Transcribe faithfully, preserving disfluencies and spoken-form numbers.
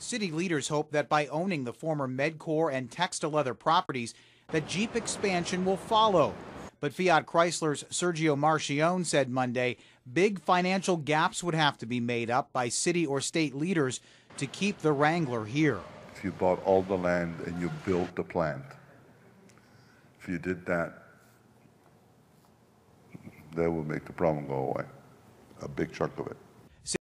City leaders hope that by owning the former Medcor and Textile Leather properties, that Jeep expansion will follow. But Fiat Chrysler's Sergio Marchionne said Monday big financial gaps would have to be made up by city or state leaders to keep the Wrangler here. If you bought all the land and you built the plant, if you did that, that would make the problem go away, a big chunk of it.